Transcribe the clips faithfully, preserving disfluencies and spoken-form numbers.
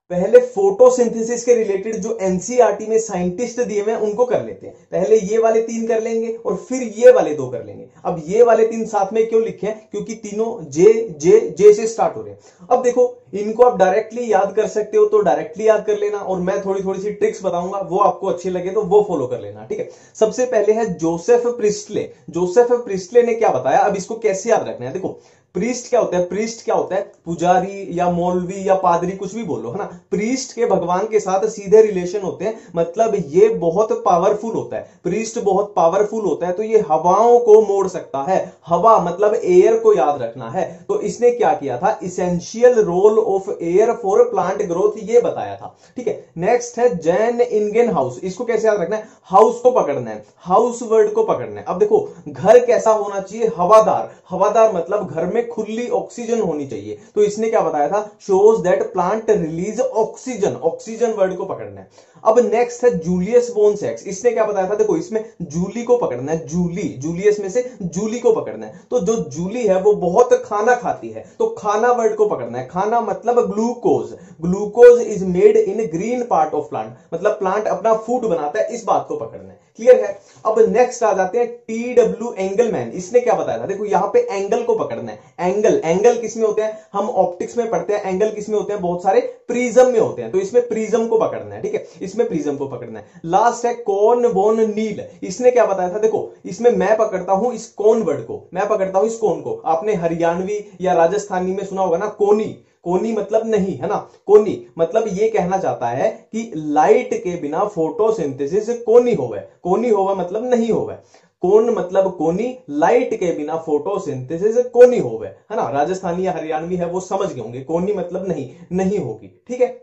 पहले फोटोसिंथेसिस के रिलेटेड जो एनसीईआरटी में साइंटिस्ट दिए हुए हैं उनको कर लेते हैं। पहले ये वाले तीन कर लेंगे और फिर ये वाले दो कर लेंगे। अब ये वाले तीन साथ में क्यों लिखे हैं? क्योंकि तीनों जे जे जे से स्टार्ट हो रहे हैं। अब देखो, इनको आप डायरेक्टली याद कर सकते हो तो डायरेक्टली याद कर लेना, और मैं थोड़ी थोड़ी सी ट्रिक्स बताऊंगा, वो आपको अच्छी लगे तो वो फॉलो कर लेना, ठीक है। सबसे पहले है जोसेफ प्रिस्टले। जोसेफ प्रिस्टले ने क्या बताया, अब इसको कैसे याद रखना है? देखो, प्रीस्ट क्या होता है? प्रीस्ट क्या होता है? पुजारी या मौलवी या पादरी, कुछ भी बोलो, है ना। प्रीस्ट के भगवान के साथ सीधे रिलेशन होते हैं, मतलब ये बहुत पावरफुल होता है। प्रीस्ट बहुत पावरफुल होता है, तो ये हवाओं को मोड़ सकता है। हवा मतलब एयर को याद रखना है। तो इसने क्या किया था? Essential role of air for plant growth, ये बताया था, ठीक है। नेक्स्ट है जैन इंगेन हाउस। इसको कैसे याद रखना है? हाउस को पकड़ना है, हाउस वर्ड को पकड़ना है। अब देखो, घर कैसा होना चाहिए? हवादार। हवादार मतलब घर में खुली ऑक्सीजन होनी चाहिए। तो इसने क्या बताया था? Shows that plant release oxygen. Oxygen word को पकड़ना है। अब नेक्स्ट है जूलियस बोनसेक्स। इसने क्या बताया था? देखो, इसमें जूली को पकड़ना है। जूली, जूलियस में से जूली को पकड़ना है। तो जो जूली है वो बहुत खाना खाती है, तो खाना वर्ड को पकड़ना है। खाना मतलब glucose. Glucose is made in green part of plant, मतलब प्लांट अपना फूड बनाता है, इस बात को पकड़ना है। क्लियर है? अब नेक्स्ट आ जाते हैं टी डब्ल्यू एंगलमैन। इसने क्या बताया था? देखो, यहां पे एंगल को पकड़ना है। एंगल, एंगल किसमें होते हैं? हम ऑप्टिक्स में पढ़ते हैं। एंगल किसमें होते हैं? बहुत सारे प्रिज्म में होते हैं। तो इसमें प्रिज्म को पकड़ना है, ठीक है। इसमें प्रिज्म को पकड़ना है। लास्ट है कॉन बोन नील। इसने क्या बताया था? देखो, इसमें मैं पकड़ता हूं इस कॉन वर्ड को, मैं पकड़ता हूं इस कॉन को। आपने हरियाणवी या राजस्थानी में सुना होगा ना, कोनी। कोनी मतलब नहीं, है ना। कोनी मतलब ये कहना चाहता है कि लाइट के बिना फोटोसिंथेसिस कोनी होवे। कोनी होवे मतलब नहीं होवे। कोन मतलब कोनी, लाइट के बिना फोटोसिंथेसिस कोनी होवे, है ना। राजस्थानी या हरियाणवी है वो समझ गए होंगे, कोनी मतलब नहीं, नहीं होगी, ठीक है।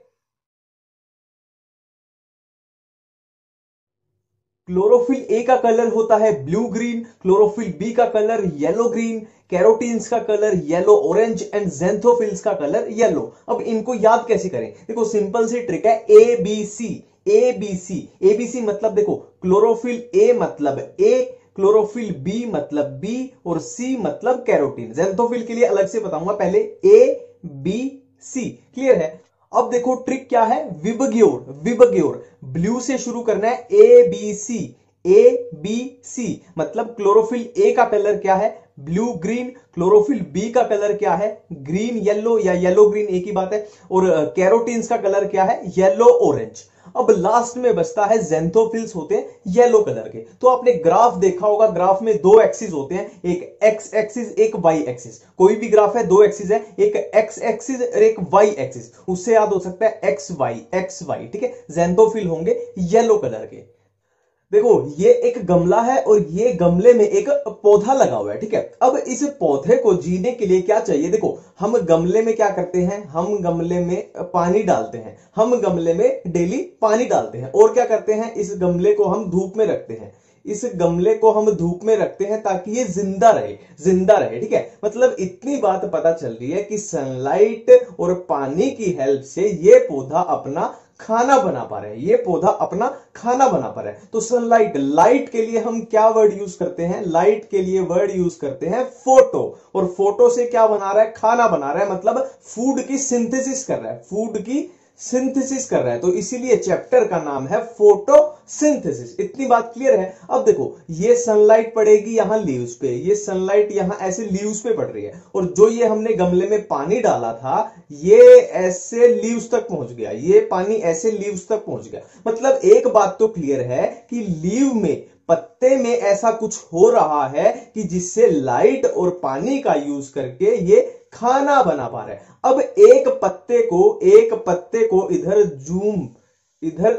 क्लोरोफिल ए का कलर होता है ब्लू ग्रीन, क्लोरोफिल बी का कलर येलो ग्रीन, कैरोटीन्स का colour yellow orange and xanthophylls का कलर येलो। अब इनको याद कैसे करें? देखो, सिंपल सी ट्रिक है, A B C. A B C, A B C मतलब देखो, क्लोरोफिल ए मतलब ए, क्लोरोफिल बी मतलब बी, और सी मतलब कैरोटीन। ज़ैंथोफिल के लिए अलग से बताऊंगा, पहले ए बी सी। क्लियर है? अब देखो ट्रिक क्या है, विबग्योर। विबग्योर ब्लू से शुरू करना है, A B C. A B C मतलब क्लोरोफिल ए का कलर क्या है? Blue green. क्लोरोफिल बी का कलर क्या है? ग्रीन येलो या येलो ग्रीन, एक ही बात है। और कैरोटीन्स का कलर क्या है? Yellow orange. अब लास्ट में बचता है ज़ैंथोफिल्स, होते हैं येलो कलर के। तो आपने ग्राफ देखा होगा, ग्राफ में दो एक्सिस होते हैं, एक एक्स एक्सिस एक वाई एक्सिस। कोई भी ग्राफ है, दो एक्सिस है, एक एक्स एक्सिस और एक वाई एक्सिस। उससे याद हो सकता है एक्स वाई, एक्स वाई, ठीक है। ज़ैंथोफिल होंगे येलो कलर के। देखो, ये एक गमला है और ये गमले में एक पौधा लगा हुआ है, ठीक है। अब इस पौधे को जीने के लिए क्या चाहिए? देखो, हम गमले में क्या करते हैं? हम गमले में पानी डालते हैं। हम गमले में डेली पानी डालते हैं। और क्या करते हैं? इस गमले को हम धूप में रखते हैं। इस गमले को हम धूप में रखते हैं ताकि ये जिंदा रहे, जिंदा रहे, ठीक है। मतलब इतनी बात पता चल रही है कि सनलाइट और पानी की हेल्प से ये पौधा अपना खाना बना पा रहे हैं। ये पौधा अपना खाना बना पा रहा है। तो सनलाइट, लाइट के लिए हम क्या वर्ड यूज करते हैं? लाइट के लिए वर्ड यूज करते हैं फोटो। और फोटो से क्या बना रहा है? खाना बना रहा है, मतलब फूड की सिंथेसिस कर रहा है, फूड की सिंथेसिस कर रहा है। तो इसीलिए चैप्टर का नाम है फोटोसिंथेसिस। इतनी बात क्लियर है? अब देखो, ये सनलाइट पड़ेगी यहां लीव्स पे, ये सनलाइट यहां ऐसे लीव्स पे पड़ रही है, और जो ये हमने गमले में पानी डाला था ये ऐसे लीव्स तक पहुंच गया, ये पानी ऐसे लीव्स तक पहुंच गया। मतलब एक बात तो क्लियर है कि लीव में, पत्ते में ऐसा कुछ हो रहा है कि जिससे लाइट और पानी का यूज करके ये खाना बना पा रहा है। अब एक पत्ते को, एक पत्ते को इधर जूम, इधर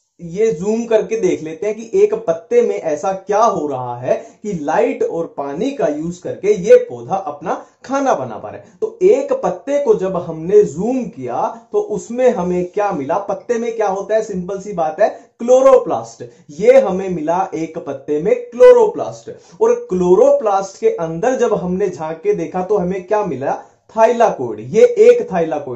ये जूम करके देख लेते हैं कि एक पत्ते में ऐसा क्या हो रहा है कि लाइट और पानी का यूज करके ये पौधा अपना खाना बना पा रहा है। तो एक पत्ते को जब हमने जूम किया तो उसमें हमें क्या मिला? पत्ते में क्या होता है? सिंपल सी बात है, क्लोरोप्लास्ट। ये हमें मिला एक पत्ते में क्लोरोप्लास्ट। और क्लोरोप्लास्ट के अंदर जब हमने झांक के देखा तो हमें क्या मिला? थाइलाकोइड। ये एक थाइलाकोइड है,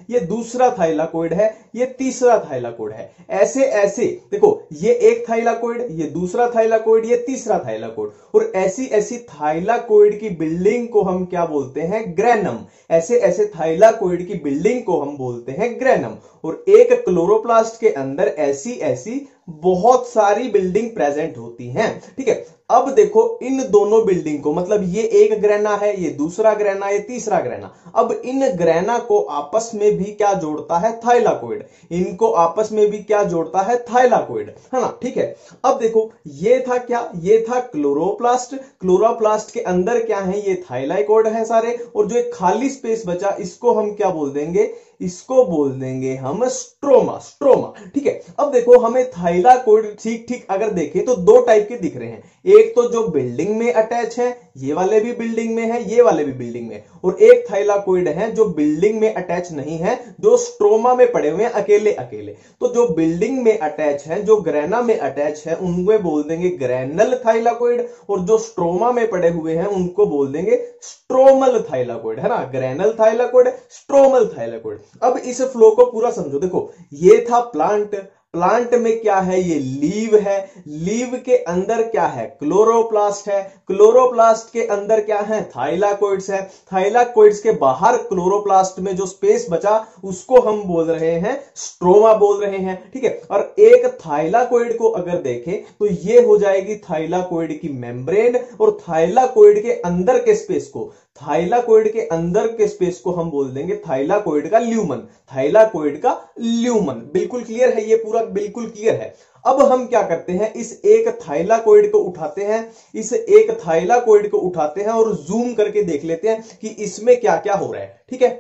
ये दूसरा थाइलाकोइड है, ये तीसरा थाइलाकोइड है। ऐसे ऐसे देखो, ये एक थाइलाकोइड, ये दूसरा थाइलाकोइड, ये तीसरा थाइलाकोइड, और ऐसी ऐसी थाइलाकोइड की बिल्डिंग को हम क्या बोलते हैं? ग्रेनम। ऐसे ऐसे थाइलाकोइड की बिल्डिंग को हम बोलते हैं ग्रेनम। और एक क्लोरोप्लास्ट के अंदर ऐसी ऐसी बहुत सारी बिल्डिंग प्रेजेंट होती हैं। ठीक है, अब देखो इन दोनों बिल्डिंग को, मतलब ये एक ग्रेना है, ये दूसरा ग्रेना, ये तीसरा ग्रेना, अब इन ग्रेना को आपस में भी क्या जोड़ता है? थाइलाकोइड। इनको आपस में भी क्या जोड़ता है? थाइलाकोइड, है ना। ठीक है, अब देखो ये था क्या? ये था क्लोरोप्लास्ट। क्लोरोप्लास्ट के अंदर क्या है? ये थाइलाकोइड है सारे, और जो एक खाली स्पेस बचा इसको हम क्या बोल देंगे? इसको बोल देंगे हम स्ट्रोमा। स्ट्रोमा, ठीक है। अब देखो हमें थाइलाकोइड ठीक ठीक अगर देखें तो दो टाइप के दिख रहे हैं। एक तो जो बिल्डिंग में अटैच है, ये वाले भी बिल्डिंग में है, ये वाले भी बिल्डिंग में, और एक थाइलाकोइड है जो बिल्डिंग में अटैच नहीं है, जो स्ट्रोमा में पड़े हुए हैं अकेले अकेले। तो जो बिल्डिंग में अटैच है, जो ग्रेना में अटैच है, उनको बोल देंगे ग्रेनल थाइलाकोइड, और जो स्ट्रोमा में पड़े हुए हैं उनको बोल देंगे स्ट्रोमल थाइलाकोइड, है ना। Granal thylakoid, stromal thylakoid. अब इस फ्लो को पूरा समझो। देखो ये था प्लांट, प्लांट में क्या है? ये लीव है, लीव के अंदर क्या है? क्लोरोप्लास्ट है, क्लोरोप्लास्ट के अंदर क्या है? थाइलाकोइड्स है, थाइलाकोइड्स के बाहर क्लोरोप्लास्ट में जो स्पेस बचा उसको हम बोल रहे हैं स्ट्रोमा बोल रहे हैं। ठीक है, और एक थाइलाकोइड को अगर देखें तो ये हो जाएगी थाइलाकोइड की मेम्ब्रेन, और थाइलाकोइड के अंदर के स्पेस को, थाइलाकोइड के अंदर के स्पेस को हम बोल देंगे थाइलाकोइड का ल्यूमन। थाइलाकोइड का ल्यूमन। बिल्कुल क्लियर है? ये पूरा बिल्कुल क्लियर है। अब हम क्या करते हैं? इस एक थाइलाकोइड को उठाते हैं, इस एक थाइलाकोइड को उठाते हैं और जूम करके देख लेते हैं कि इसमें क्या क्या हो रहा है। ठीक है,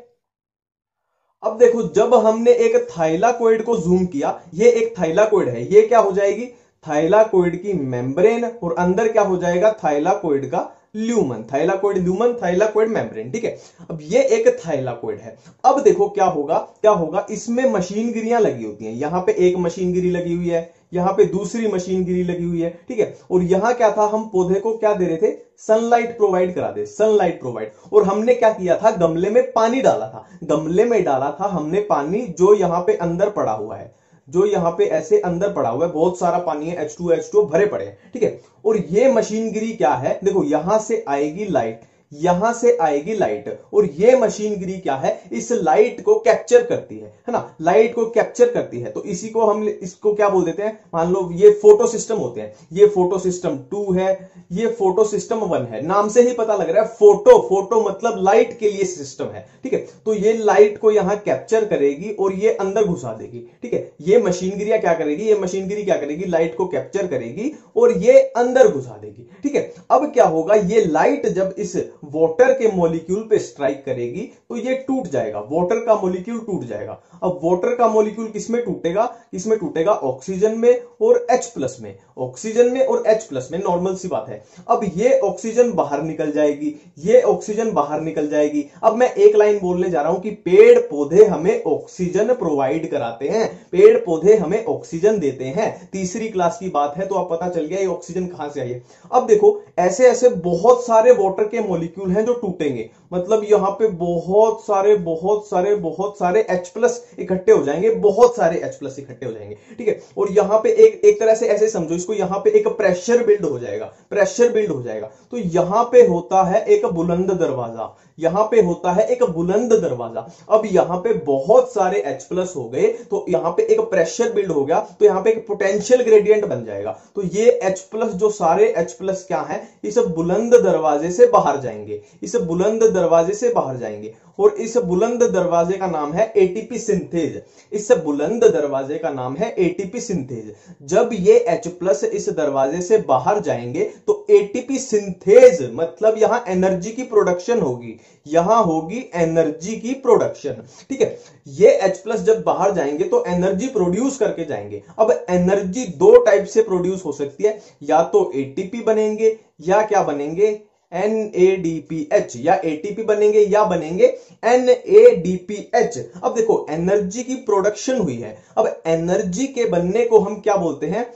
अब देखो जब हमने एक थाइलाकोइड को जूम किया, ये एक थाइलाकोइड है, ये क्या हो जाएगी? थाइलाकोइड की मेम्ब्रेन, और अंदर क्या हो जाएगा? थाइलाकोइड का lumen. Thylakoid lumen, thylakoid membrane. ठीक है, अब ये एक थाइलाकोइड है। अब देखो क्या होगा? क्या होगा? इसमें मशीनगिरियां लगी होती हैं। यहां पे एक मशीनगिरी लगी हुई है, यहां पे दूसरी मशीनगिरी लगी हुई है। ठीक है, और यहां क्या था? हम पौधे को क्या दे रहे थे? सनलाइट प्रोवाइड करा दे, सनलाइट प्रोवाइड। और हमने क्या किया था? गमले में पानी डाला था, गमले में डाला था हमने पानी, जो यहां पे अंदर पड़ा हुआ है, जो यहां पे ऐसे अंदर पड़ा हुआ है, बहुत सारा पानी है, एच टू एच टू भरे पड़े हैं। ठीक है, और ये मशीनगिरी क्या है? देखो यहां से आएगी लाइट, यहां से आएगी लाइट, और ये मशीनगिरी क्या है? इस लाइट को कैप्चर करती है, है ना। लाइट को कैप्चर करती है, तो इसी को हम इसको क्या बोल देते हैं? मान लो ये फोटो सिस्टम होते हैं, ये फोटो सिस्टम टू है, ये फोटो सिस्टम वन है। नाम से ही पता लग रहा है फोटो, फोटो मतलब लाइट के लिए सिस्टम है। ठीक है, तो ये लाइट को यहां कैप्चर करेगी और ये अंदर घुसा देगी। ठीक है, ये मशीनगिरियां क्या करेगी? ये मशीनगिरी क्या करेगी? लाइट को कैप्चर करेगी और ये अंदर घुसा देगी। ठीक है, अब क्या होगा? ये लाइट जब इस वाटर के मॉलिक्यूल पे स्ट्राइक करेगी तो ये टूट जाएगा, वाटर का मॉलिक्यूल टूट जाएगा। अब वाटर का मॉलिक्यूल किसमें टूटेगा? किसमें टूटेगा? ऑक्सीजन में और H प्लस में, ऑक्सीजन में और H प्लस में, नॉर्मल सी बात है। अब ये ऑक्सीजन बाहर निकल जाएगी, ये ऑक्सीजन बाहर निकल जाएगी। अब मैं एक लाइन बोलने जा रहा हूं कि पेड़ पौधे हमें ऑक्सीजन प्रोवाइड कराते हैं, पेड़ पौधे हमें ऑक्सीजन देते हैं। तीसरी क्लास की बात है तो अब पता चल गया ये ऑक्सीजन कहां से आई है। अब देखो ऐसे ऐसे बहुत सारे वाटर के मॉलिक्यूल हैं जो टूटेंगे, मतलब यहां पे बहुत सारे बहुत सारे बहुत सारे H प्लस इकट्ठे हो जाएंगे, बहुत सारे H प्लस इकट्ठे हो जाएंगे। ठीक है, और यहां पे एक एक तरह से ऐसे समझो इसको, यहां पे एक प्रेशर बिल्ड हो जाएगा, प्रेशर बिल्ड हो जाएगा। तो यहां पे होता है एक बुलंद दरवाजा, यहां पे होता है एक बुलंद दरवाजा। अब यहां पे बहुत सारे H प्लस हो गए तो यहां पे एक प्रेशर बिल्ड हो गया, तो यहां पे एक पोटेंशियल ग्रेडियंट बन जाएगा। तो ये H प्लस, जो सारे H प्लस क्या है? इस बुलंद दरवाजे से बाहर जाएंगे, इस बुलंद दरवाजे से बाहर जाएंगे, और इस बुलंद दरवाजे का नाम है एटीपी सिंथेज। इस बुलंद दरवाजे का नाम है एटीपी सिंथेज। जब ये H प्लस इस दरवाजे से बाहर जाएंगे तो एटीपी सिंथेज मतलब यहां एनर्जी की प्रोडक्शन होगी, यहां होगी एनर्जी की प्रोडक्शन। ठीक है, ये H प्लस जब बाहर जाएंगे तो एनर्जी प्रोड्यूस करके जाएंगे। अब एनर्जी दो टाइप से प्रोड्यूस हो सकती है, या तो एटीपी बनेंगे या क्या बनेंगे? N A D P H, या एटीपी बनेंगे या बनेंगे N A D P H. अब देखो एनर्जी की प्रोडक्शन हुई है, अब एनर्जी के बनने को हम क्या बोलते हैं?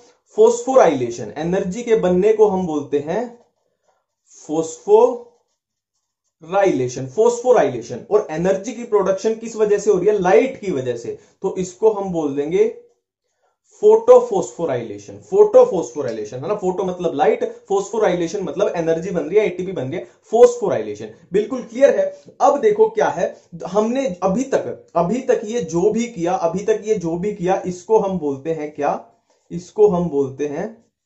फोस्फोराइलेशन। एनर्जी के बनने को हम बोलते हैं फोस्फो राइलेशन, फोस्फोराइलेशन। और एनर्जी की प्रोडक्शन किस वजह से हो रही है? लाइट की वजह से। तो इसको हम बोल देंगे फोटोफोस्फोराइलेशन। फोटोफोस्फोराइलेशन है ना, फोटो मतलब लाइट, फोस्फोराइलेशन मतलब एनर्जी बन रही है, एटीपी बन रही है, फोस्फोराइलेशन। बिल्कुल क्लियर है। अब देखो क्या है, हमने अभी तक अभी तक ये जो भी किया अभी तक ये जो भी किया इसको हम बोलते हैं क्या? इसको हम बोलते हैं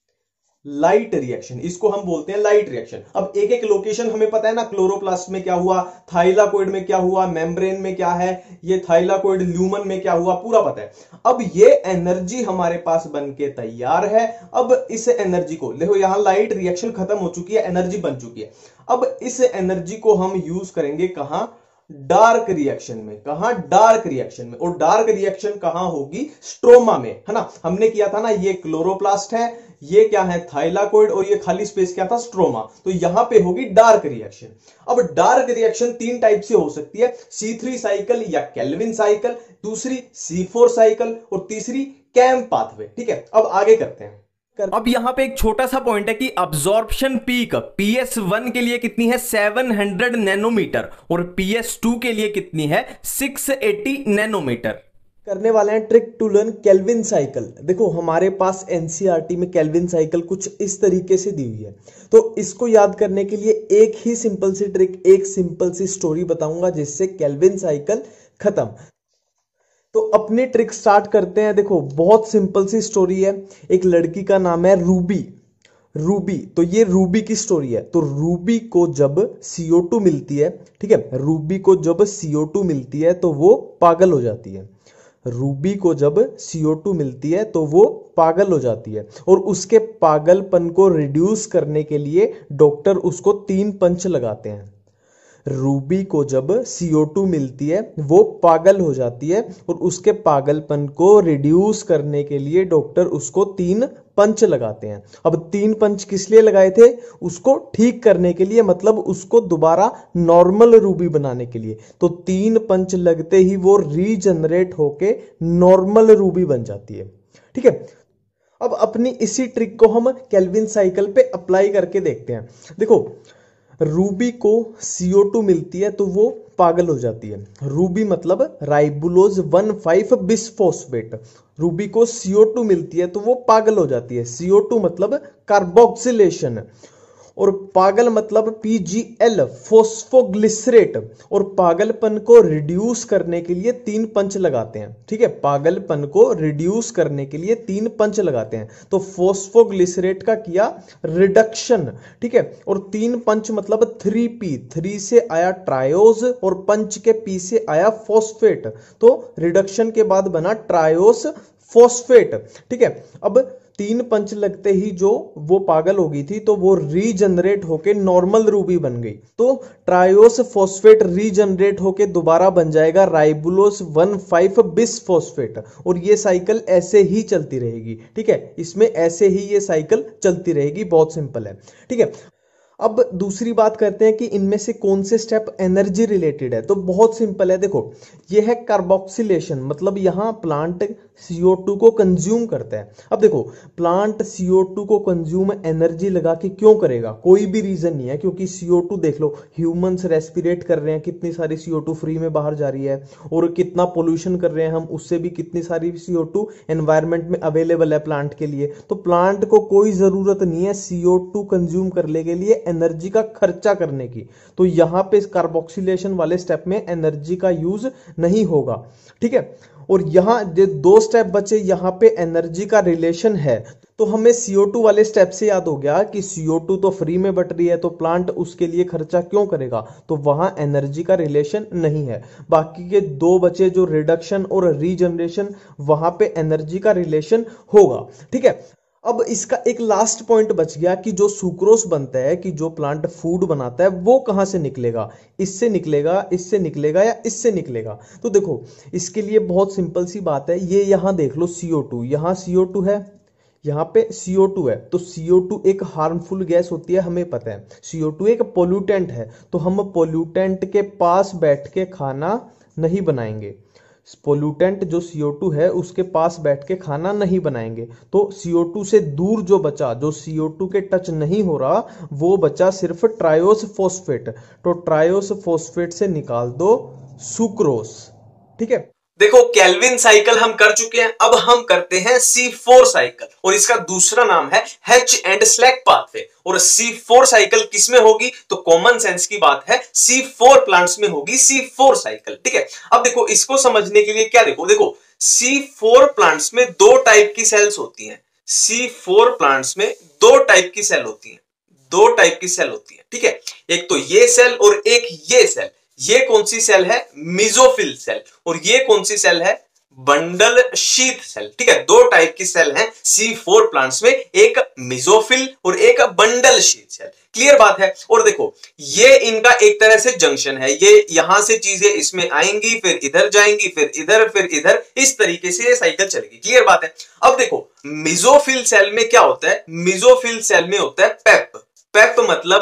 लाइट रिएक्शन। इसको हम बोलते हैं लाइट रिएक्शन। अब एक एक लोकेशन हमें पता है ना, क्लोरोप्लास्ट में क्या हुआ, थाइलाकोइड में क्या हुआ, मेम्ब्रेन में क्या है, ये थाइलाकोइड ल्यूमन में क्या हुआ, पूरा पता है। अब ये एनर्जी हमारे पास बन के तैयार है। अब इस एनर्जी को देखो, यहां लाइट रिएक्शन खत्म हो चुकी है, एनर्जी बन चुकी है। अब इस एनर्जी को हम यूज करेंगे कहां? डार्क रिएक्शन में। कहां? डार्क रिएक्शन में। और डार्क रिएक्शन कहां होगी? स्ट्रोमा में, है ना। हमने किया था ना, ये क्लोरोप्लास्ट है, ये क्या है? थाइलाकोइड, और ये खाली स्पेस क्या था? स्ट्रोमा। तो यहां पे होगी डार्क रिएक्शन। अब डार्क रिएक्शन तीन टाइप से हो सकती है, सी थ्री साइकिल या केल्विन साइकिल, दूसरी सी फोर साइकिल, और तीसरी कैम्प पाथवे। ठीक है, अब आगे करते हैं। अब यहां पे एक छोटा सा पॉइंट है कि absorption peak P S one के लिए कितनी है? सात सौ नैनोमीटर, और पी एस टू के लिए कितनी है? छह सौ अस्सी नैनोमीटर। करने वाले हैं trick to learn Calvin cycle. देखो हमारे पास एनसीईआरटी में केल्विन साइकिल कुछ इस तरीके से दी हुई है। तो इसको याद करने के लिए एक ही सिंपल सी ट्रिक, एक सिंपल सी स्टोरी बताऊंगा जिससे केल्विन साइकिल खत्म। तो अपनी ट्रिक स्टार्ट करते हैं। देखो बहुत सिंपल सी स्टोरी है। एक लड़की का नाम है रूबी। रूबी, तो ये रूबी की स्टोरी है। तो रूबी को जब सी ओ टू मिलती है, ठीक है, रूबी को जब सी ओ टू मिलती है तो वो पागल हो जाती है। रूबी को जब सी ओ टू मिलती है तो वो पागल हो जाती है, और उसके पागलपन को रिड्यूस करने के लिए डॉक्टर उसको तीन पंच लगाते हैं। रूबी को जब सी ओ टू मिलती है वो पागल हो जाती है, और उसके पागलपन को रिड्यूस करने के लिए डॉक्टर उसको तीन पंच लगाते हैं। अब तीन पंच किस लिए लगाए थे? उसको ठीक करने के लिए, मतलब उसको दोबारा नॉर्मल रूबी बनाने के लिए। तो तीन पंच लगते ही वो रीजनरेट होके नॉर्मल रूबी बन जाती है। ठीक है, अब अपनी इसी ट्रिक को हम केल्विन साइकिल पे अप्लाई करके देखते हैं। देखो रूबी को सी ओ टू मिलती है तो वो पागल हो जाती है। रूबी मतलब ribulose one five bisphosphate. Ruby को सी ओ टू मिलती है तो वो पागल हो जाती है। सी ओ टू मतलब कार्बोक्सिलेशन, और पागल मतलब पी जी एल फोस्फोग्लिसरेट। और पागलपन को रिड्यूस करने के लिए तीन पंच लगाते हैं। ठीक है, पागलपन को रिड्यूस करने के लिए तीन पंच लगाते हैं। तो फोस्फोग्लिसरेट का किया रिडक्शन, ठीक है, और तीन पंच मतलब थ्री पी, थ्री से आया ट्रायोज और पंच के पी से आया फॉस्फेट। तो रिडक्शन के बाद बना ट्रायोस फॉस्फेट। ठीक है, अब तीन पंच लगते ही जो वो पागल हो गई थी तो वो रीजनरेट होके नॉर्मल रूबी बन गई। तो ट्रायोस फॉस्फेट रीजनरेट होके दोबारा बन जाएगा राइबुलोस वन फाइव बिसफॉस्फेट, और ये साइकिल ऐसे ही चलती रहेगी। ठीक है, इसमें ऐसे ही ये साइकिल चलती रहेगी। बहुत सिंपल है। ठीक है, अब दूसरी बात करते हैं कि इनमें से कौन से स्टेप एनर्जी रिलेटेड है। तो बहुत सिंपल है। देखो ये है कार्बोक्सिलेशन, मतलब यहां प्लांट सी ओ टू को कंज्यूम करता है। अब देखो प्लांट सी ओ टू को कंज्यूम एनर्जी लगा के क्यों करेगा? कोई भी रीजन नहीं है, क्योंकि सी ओ टू देख लो, ह्यूमंस रेस्पिरेट कर रहे हैं, कितनी सारी सी ओ टू फ्री में बाहर जा रही है, और कितना पोल्यूशन कर रहे हैं हम, उससे भी कितनी सारी सी ओ टू एनवायरमेंट में अवेलेबल है प्लांट के लिए। तो प्लांट को कोई जरूरत नहीं है सी ओ टू कंज्यूम करने के लिए एनर्जी का खर्चा करने की। तो यहां पे कार्बोक्सिलेशन वाले स्टेप में एनर्जी का यूज नहीं होगा। ठीक है, और यहां जो दो स्टेप बचे, यहां पे एनर्जी का रिलेशन है। तो हमें सी ओ टू वाले स्टेप से याद हो गया कि सी ओ टू तो फ्री में बट रही है, तो प्लांट उसके लिए खर्चा क्यों करेगा? तो वहां एनर्जी का रिलेशन नहीं है। बाकी के दो बचे जो रिडक्शन और रीजनरेशन, वहां पे एनर्जी का रिलेशन होगा। ठीक है, अब इसका एक लास्ट पॉइंट बच गया कि जो सुक्रोस बनता है, कि जो प्लांट फूड बनाता है, वो कहां से निकलेगा? इससे निकलेगा, इससे निकलेगा, या इससे निकलेगा? तो देखो इसके लिए बहुत सिंपल सी बात है। ये यहां देख लो सी ओ टू, यहां सी ओ टू है, यहां पे सी ओ टू है। तो सी ओ टू एक हार्मफुल गैस होती है, हमें पता है। सी ओ टू एक पोल्यूटेंट है, तो हम पोल्यूटेंट के पास बैठ के खाना नहीं बनाएंगे। पोल्यूटेंट जो सी ओ टू है उसके पास बैठ के खाना नहीं बनाएंगे, तो सी ओ टू से दूर जो बचा, जो सी ओ टू के टच नहीं हो रहा, वो बचा सिर्फ ट्रायोस फॉस्फेट। तो ट्रायोस फॉस्फेट से निकाल दो सुक्रोस। ठीक है, देखो केल्विन साइकिल हम कर चुके हैं, अब हम करते हैं सी फोर साइकिल और इसका दूसरा नाम है हेच एंड स्लैक पाथवे। और सी फोर साइकिल किसमें होगी, तो कॉमन सेंस की बात है सी फोर प्लांट्स में होगी सी फोर साइकिल। ठीक है, अब देखो इसको समझने के लिए क्या, देखो देखो सी फोर प्लांट्स में दो टाइप की सेल्स होती हैं। सी फोर प्लांट्स में दो टाइप की सेल होती हैं, दो टाइप की सेल होती है। ठीक है, एक तो ये सेल और एक ये सेल। ये कौन सी सेल है, मिजोफिल सेल, और ये कौन सी सेल है, बंडल शीथ सेल। ठीक है, दो टाइप की सेल हैं सी फोर प्लांट्स में, एक मिजोफिल और एक बंडल शीथ सेल। क्लियर बात है। और देखो ये इनका एक तरह से जंक्शन है, ये यहां से चीजें इसमें आएंगी, फिर इधर जाएंगी, फिर इधर, फिर इधर, इस तरीके से ये साइकिल चलेगी। क्लियर बात है। अब देखो मिजोफिल सेल में क्या होता है, मिजोफिल सेल में होता है पेप। पेप मतलब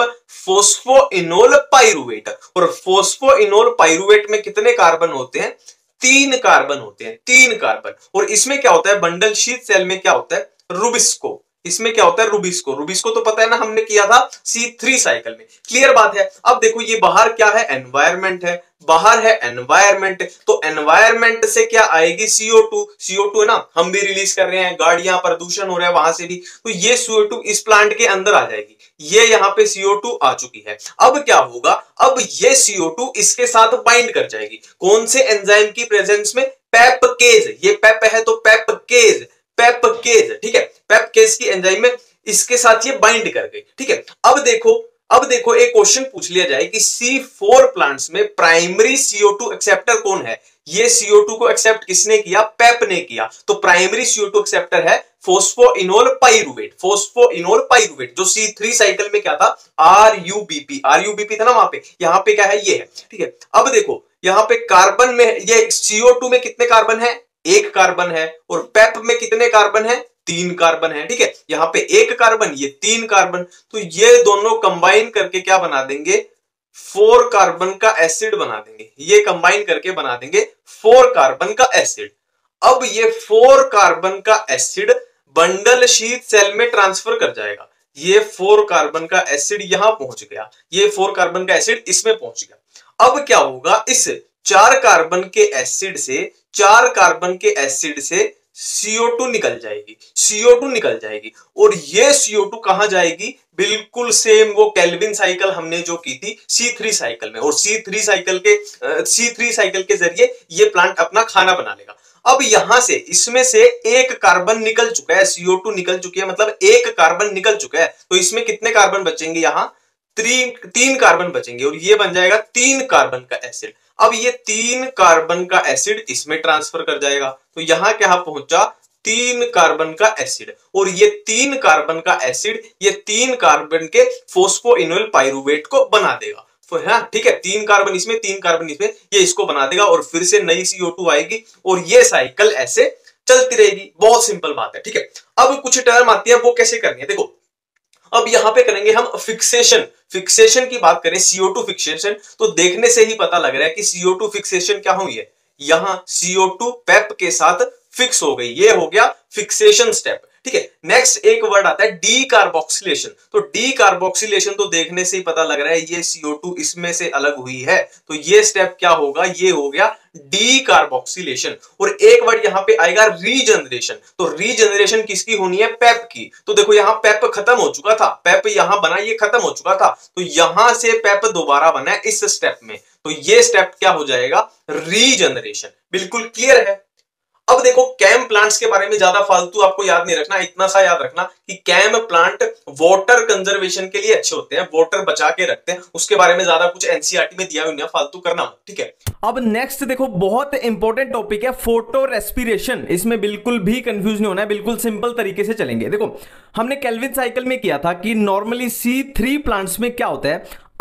फोस्फोइनोल पाइरुवेट, और फोस्फोइनोल पाइरुवेट में कितने कार्बन होते हैं, तीन कार्बन होते हैं, तीन कार्बन। और इसमें क्या होता है, बंडल शीथ सेल में क्या होता है, रुबिस्को। इसमें क्या होता है, रुबिस्को। रुबिस्को तो पता है ना, हमने किया था सी थ्री साइकिल में। क्लियर बात है। अब देखो ये बाहर क्या है, एनवायरमेंट है, बाहर है एनवायरमेंट, तो एनवायरमेंट से क्या आएगी, सी O two. C O two है ना, हम भी रिलीज कर रहे हैं, गाड़ियां, प्रदूषण हो रहा है वहां से भी, तो ये सी ओ टू इस प्लांट के अंदर आ जाएगी। ये यहाँ पे सी ओ टू आ चुकी है। अब क्या होगा, अब ये सी ओ टू इसके साथ बाइंड कर जाएगी, कौन से एंजाइम की प्रेजेंस में, पेपकेज। ये पेप है तो पेपकेज, पेपकेज। ठीक है, पेपकेज की एंजाइम में इसके साथ ये बाइंड कर गई। ठीक है, अब देखो अब देखो एक क्वेश्चन पूछ लिया जाए कि सी फोर प्लांट्स में primary C O two acceptor कौन है। ये सी ओ टू को एक्सेप्ट किसने किया, पेप ने किया। तो primary C O two acceptor है फोस्फोइनोल पाइरुवेट, फोस्फोइनोल पाइरुवेट, जो सी थ्री साइकिल में क्या था, R U B P, R U B P था ना वहां पे, यहां पे क्या है, ये है। ठीक है, अब देखो यहां पे कार्बन में, ये सी ओ टू में कितने कार्बन है, एक कार्बन है, और पेप में कितने कार्बन है, तीन कार्बन है। ठीक है, यहां पे एक कार्बन, ये तीन कार्बन, तो ये दोनों कंबाइन करके क्या बना देंगे, फोर कार्बन का एसिड बना देंगे। ये कंबाइन करके बना देंगे फोर कार्बन का एसिड। अब ये फोर कार्बन का एसिड बंडल शीथ सेल में ट्रांसफर कर जाएगा। ये फोर कार्बन का एसिड यहां पहुंच गया, ये फोर कार्बन का एसिड इसमें पहुंच गया। अब क्या होगा, इस चार कार्बन के एसिड से, चार कार्बन के एसिड से सी ओ टू निकल जाएगी, सी ओ टू निकल जाएगी। और ये सी ओ टू कहां जाएगी, बिल्कुल सेम वो केल्विन साइकिल हमने जो की थी सी थ्री साइकिल में। और सी थ्री साइकिल के सी थ्री साइकिल के जरिए ये प्लांट अपना खाना बना लेगा। अब यहां से, इसमें से एक कार्बन निकल चुका है, सी ओ टू निकल चुकी है, मतलब एक कार्बन निकल चुका है, तो इसमें कितने कार्बन बचेंगे, यहां तीन तीन कार्बन बचेंगे, और ये बन जाएगा तीन कार्बन का एसिड। अब ये तीन कार्बन का एसिड इसमें ट्रांसफर कर जाएगा, तो यहां क्या पहुंचा, तीन कार्बन का एसिड। और ये तीन कार्बन का एसिड ये तीन कार्बन के फोस्फोइनोल पाइरुवेट को बना देगा। हाँ, ठीक है, तीन कार्बन इसमें, तीन कार्बन इसमें, ये इसको बना देगा, और फिर से नई सी ओ टू आएगी, और ये साइकिल ऐसे चलती रहेगी। बहुत सिंपल बात है। ठीक है, अब कुछ टर्म आती है, वो कैसे करनी है, देखो अब यहां पे करेंगे हम फिक्सेशन। फिक्सेशन की बात करें, सी ओ टू फिक्सेशन, तो देखने से ही पता लग रहा है कि सी ओ टू फिक्सेशन क्या हुई है, यहां सी ओ टू पेप के साथ फिक्स हो गई, ये हो गया फिक्सेशन स्टेप। ठीक है, नेक्स्ट एक वर्ड आता है डी कार्बोक्सिलेशन। तो डी कार्बोक्सिलेशन तो देखने से ही पता लग रहा है ये सी ओ टू इसमें से अलग हुई है, तो ये स्टेप क्या होगा, ये हो गया डी कार्बोक्सिलेशन। और एक वर्ड यहां पे आएगा रीजनरेशन। तो रीजनरेशन किसकी होनी है, पेप की। तो देखो यहां पेप खत्म हो चुका था, पेप यहां बना, ये खत्म हो चुका था, तो यहां से पेप दोबारा बना इस स्टेप में, तो ये स्टेप क्या हो जाएगा, रीजनरेशन। बिल्कुल क्लियर है। अब देखो कैम प्लांट्स के बारे में ज्यादा फालतू आपको याद नहीं रखना, इतना सा याद रखना कि कैम प्लांट वाटर कंजर्वेशन के लिए अच्छे होते हैं, वाटर बचा के रखते हैं। उसके बारे में ज्यादा कुछ एनसीईआरटी में दिया हुआ है, फालतू करना मत। ठीक है, अब नेक्स्ट देखो बहुत इंपॉर्टेंट टॉपिक है फोटो रेस्पिरेशन। इसमें बिल्कुल भी कंफ्यूज नहीं होना है, बिल्कुल सिंपल तरीके से चलेंगे। देखो हमने केल्विन साइकिल में किया था कि नॉर्मली सी थ्री प्लांट्स में क्या होता है,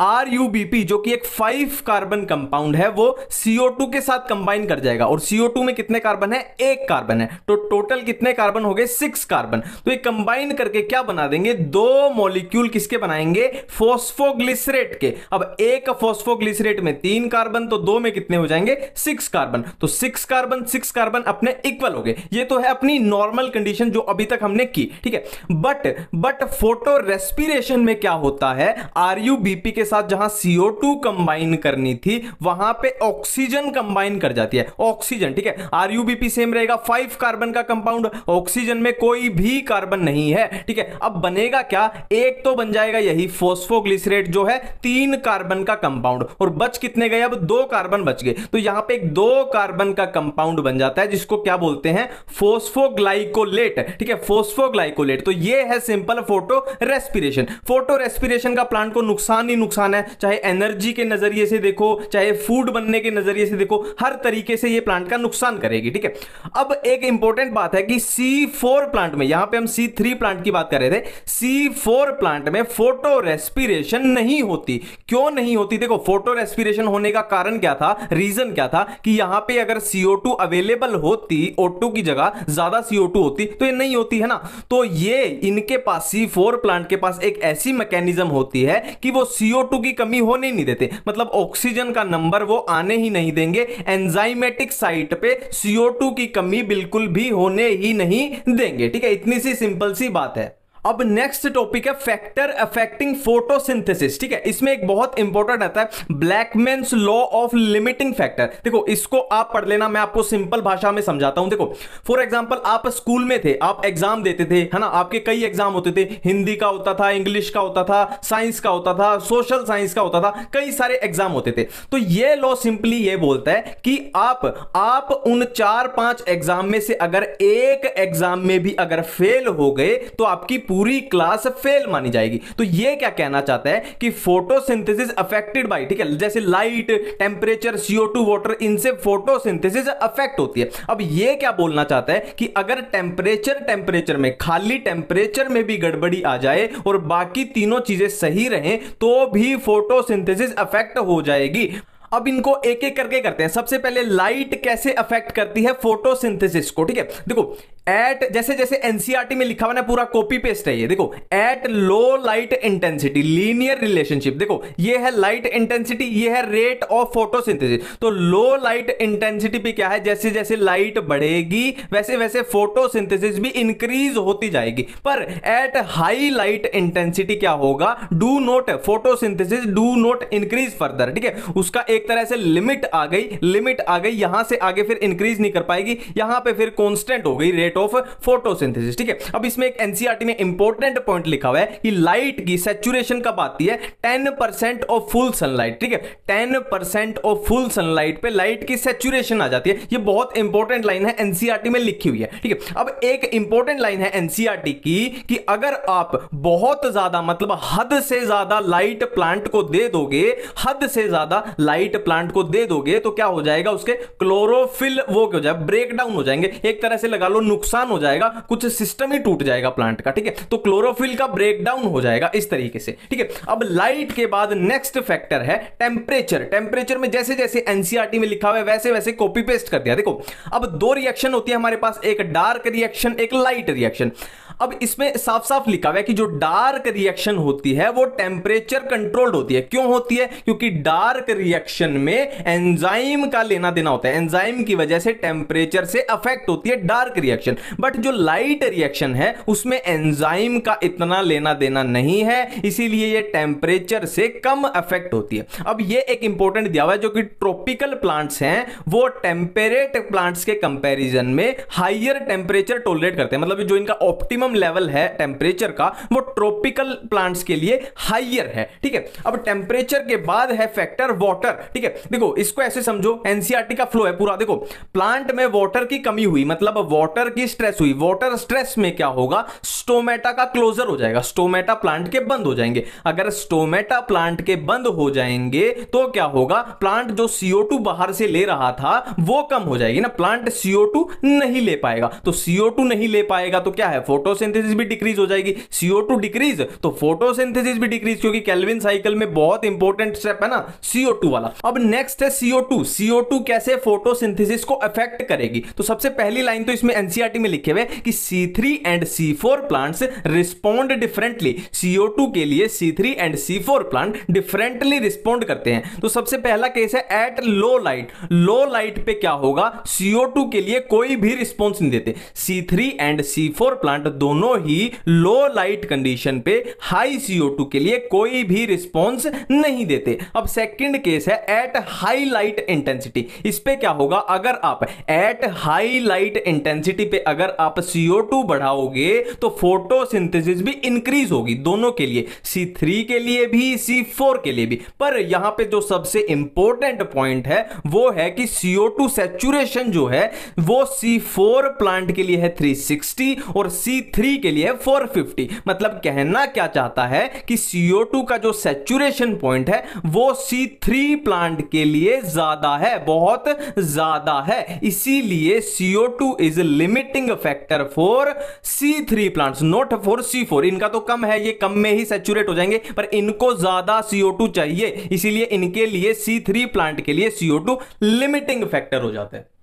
आर यू बी पी जो कि एक फाइव कार्बन कंपाउंड है वो सी ओ टू के साथ कंबाइन कर जाएगा, और सी ओ टू में कितने कार्बन है, एक कार्बन है, तो टोटल कितने कार्बन हो गए, सिक्स कार्बन। तो ये कंबाइन करके क्या बना देंगे, दो मॉलिक्यूल किसके बनाएंगे, फॉस्फोग्लिसरेट के। अब एक फॉस्फोग्लिसरेट में तीन कार्बन, तो दो में कितने हो जाएंगे, सिक्स कार्बन। तो सिक्स कार्बन सिक्स कार्बन अपने इक्वल हो गए। ये तो है अपनी नॉर्मल कंडीशन जो अभी तक हमने की, ठीक है। बट बट फोटो रेस्पिरेशन में क्या होता है, आर यू बी पी के साथ जहां सी ओ टू कंबाइन करनी थी वहां पे ऑक्सीजन कंबाइन कर जाती है, ऑक्सीजन, ठीक है। R U B P same रहेगा, फाइव कार्बन का कंपाउंड, ऑक्सीजन में कोई भी कार्बन नहीं है, ठीक है। अब बनेगा क्या, एक तो बन जाएगा यही फॉस्फोग्लिसरेट जो है तीन कार्बन का कंपाउंड, और बच कितने गए, अब दो कार्बन बच गए। तो यहां पे एक दो कार्बन का कंपाउंड बन जाता है जिसको क्या बोलते हैं, फॉस्फोग्लाइकोलेट, ठीक है, फॉस्फोग्लाइकोलेट। तो ये है simple photorespiration. Photorespiration का प्लांट को नुकसान ही नुकसान है, चाहे एनर्जी के नजरिए से देखो, चाहे फूड बनने के नजरिए से देखो, हर तरीके से ये प्लांट का नुकसान करेगी, ठीक है। अब एक इंपॉर्टेंट बात है कि सी फोर प्लांट में, यहां पे हम सी थ्री प्लांट की बात कर रहे थे, सी फोर प्लांट में फोटो रेस्पिरेशन नहीं होती। क्यों नहीं होती, देखो फोटो रेस्पिरेशन होने का कारण क्या था, रीजन क्या था कि यहां पे अगर सी ओ टू अवेलेबल होती, ओ टू की जगह ज्यादा सी ओ टू होती, तो ये नहीं होती है ना। तो ये इनके पास सी फोर प्लांट के पास एक ऐसी मैकेनिज्म होती है कि वो सी ओ टू की कमी होने नहीं देते, मतलब ऑक्सीजन का नंबर वो आने ही नहीं देंगे, एंजाइमेटिक साइट पे सी ओ टू की कमी बिल्कुल भी होने ही नहीं देंगे, ठीक है। इतनी सी सिंपल सी बात है। अब नेक्स्ट टॉपिक है फैक्टर अफेक्टिंग फोटोसिंथेसिस, ठीक है। इसमें एक बहुत इंपॉर्टेंट आता है Blackman's law of limiting factor. देखो इसको आप पढ़ लेना, मैं आपको सिंपल भाषा में समझाता हूं। देखो फॉर एग्जांपल आप स्कूल में थे, आप एग्जाम देते थे, है ना, आपके कई एग्जाम होते थे, हिंदी का होता था, इंग्लिश का होता था, साइंस का होता था, सोशल साइंस का होता था, कई सारे एग्जाम होते थे। तो ये लॉ सिंपली ये बोलता है कि आप आप उन चार पांच एग्जाम में से अगर एक एग्जाम में भी अगर फेल हो गए तो आपकी पूरी क्लास फेल मानी जाएगी। तो ये क्या कहना चाहता है कि फोटोसिंथेसिस अफेक्टेड बाय, ठीक है, जैसे light, temperature, C O two, water, इनसे फोटोसिंथेसिस अफेक्ट होती है। अब ये क्या बोलना चाहता है कि अगर टेंपरेचर टेंपरेचर में खाली टेंपरेचर में भी गड़बड़ी आ जाए और बाकी तीनों चीजें सही रहें तो भी फोटोसिंथेसिस अफेक्ट हो जाएगी। अब इनको एक एक करके करते हैं। सबसे पहले लाइट कैसे अफेक्ट करती है फोटोसिंथेसिस को, ठीक है। देखो एट, जैसे जैसे एनसीईआरटी में लिखा हुआ ना, पूरा कॉपी पेस्ट है ये। देखो at low light intensity, linear relationship. देखो ये है लाइट इंटेंसिटी, ये है रेट ऑफ फोटोसिंथेसिस। तो लो लाइट इंटेंसिटी पे क्या है, जैसे जैसे लाइट बढ़ेगी वैसे वैसे फोटोसिंथेसिस भी इंक्रीज होती जाएगी। पर एट हाई लाइट इंटेंसिटी क्या होगा, do not photosynthesis do not increase further, ठीक है। उसका एक तरह से लिमिट आ गई, लिमिट आ गई, यहां से आगे फिर इंक्रीज नहीं कर पाएगी, यहां पे फिर कांस्टेंट हो गई रेट ऑफ फोटोसिंथेसिस, ठीक है। अब इसमें एक एनसीईआरटी में इंपॉर्टेंट पॉइंट लिखा हुआ है कि लाइट की सैचुरेशन कब आती है, ten percent of full sunlight, ठीक है। Ten percent of full sunlight पे लाइट की सैचुरेशन आ जाती है। ये बहुत इंपॉर्टेंट लाइन है, एनसीईआरटी में लिखी हुई है, ठीक है। अब एक इंपॉर्टेंट लाइन है एनसीईआरटी की कि अगर आप बहुत ज्यादा, मतलब हद से ज्यादा लाइट प्लांट को दे दोगे, हद से ज्यादा लाइट प्लांट को दे दोगे तो क्या हो जाएगा, उसके क्लोरोफिल वो क्या हो जाएगा, ब्रेक डाउन हो जाएंगे। एक तरह से लगा लो नुकसान हो जाएगा, कुछ सिस्टम ही टूट जाएगा प्लांट का, ठीक है। तो क्लोरोफिल का ब्रेक डाउन हो जाएगा इस तरीके से, ठीक है। अब लाइट के बाद नेक्स्ट फैक्टर है टेंपरेचर। टेंपरेचर में जैसे जैसे एनसीईआरटी में लिखा हुआ है वैसे वैसे कॉपी पेस्ट कर दिया। देखो अब दो रिएक्शन होती है हमारे पास, एक डार्क रिएक्शन, एक लाइट रिएक्शन। अब इसमें साफ साफ लिखा हुआ है कि जो डार्क रिएक्शन होती है वो टेंपरेचर कंट्रोल्ड होती है। क्यों होती है, क्योंकि डार्क रिएक्शन में एंजाइम का लेना देना होता है, एंजाइम की वजह से टेंपरेचर से अफेक्ट होती है डार्क रिएक्शन। बट जो लाइट रिएक्शन है उसमें एंजाइम का इतना लेना देना नहीं है, इसीलिए ये टेंपरेचर से कम अफेक्ट होती है। अब ये एक इंपॉर्टेंट दिया हुआ है, जो कि ट्रॉपिकल प्लांट्स हैं वो टेम्परेट प्लांट्स के कंपैरिजन में हायर टेंपरेचर टॉलरेट करते हैं। मतलब जो इनका ऑप्टिमम लेवल है टेंपरेचर का वो ट्रॉपिकल प्लांट्स के लिए हायर है, ठीक है। अब टेंपरेचर के बाद है फैक्टर वाटर, ठीक है। देखो इसको ऐसे समझो, एनसीईआरटी का फ्लो है पूरा। देखो प्लांट में वाटर की कमी हुई, मतलब वाटर की स्ट्रेस हुई, वाटर स्ट्रेस में क्या होगा, स्टोमेटा का क्लोजर हो जाएगा, स्टोमेटा प्लांट के बंद हो जाएंगे। अगर स्टोमेटा प्लांट के बंद हो जाएंगे तो क्या होगा, प्लांट जो सी ओ टू बाहर से ले रहा था वो कम हो जाएगी ना, प्लांट सी ओ टू नहीं ले पाएगा। तो सी ओ टू नहीं ले पाएगा तो क्या है, फोटो फोटोसिंथेसिस भी डिक्रीज हो जाएगी, सी ओ टू डिक्रीज तो फोटोसिंथेसिस भी डिक्रीज, क्योंकि केल्विन साइकिल में बहुत इंपॉर्टेंट स्टेप है ना सी ओ टू वाला। अब नेक्स्ट है C O two. C O two कैसे फोटोसिंथेसिस को अफेक्ट करेगी, तो सबसे पहली लाइन तो इसमें एनसीईआरटी में लिखे हुए कि C three and C four plants respond differently. C O two के लिए C three and C four plant differently respond करते हैं। तो सबसे पहला केस है at low light. Low light पे क्या होगा, सी ओ टू के लिए कोई भी रिस्पॉन्स नहीं देते। C three and C four plant दोनों ही लो लाइट कंडीशन पे हाई सी ओ टू के लिए कोई भी रिस्पॉन्स नहीं देते। अब सेकंड केस है एट हाई लाइट इंटेंसिटी। इस पे क्या होगा, अगर आप एट हाई लाइट इंटेंसिटी पे अगर आप सी ओ टू बढ़ाओगे तो फोटोसिंथेसिस भी इंक्रीज होगी, दोनों के लिए, सी थ्री के लिए भी सी फोर के लिए भी। पर यहां पे जो सबसे इंपॉर्टेंट पॉइंट है वो है कि सी ओ टू सैचुरेशन जो है वो सी फोर प्लांट के लिए है थ्री सिक्सटी और सी थ्री के लिए है फोर फिफ्टी। मतलब कहना क्या चाहता है कि सी ओ टू का जो सैचुरेशन पॉइंट है वो सी थ्री प्लांट के लिए ज्यादा है, बहुत ज्यादा है। इसीलिए C O two is limiting factor for C three plants, not for C four. इनका तो कम है, ये कम में ही सैचुरेट हो जाएंगे, पर इनको ज्यादा सी ओ टू चाहिए, इसीलिए इनके लिए सी थ्री प्लांट के लिए C O two limiting factor हो जाता है।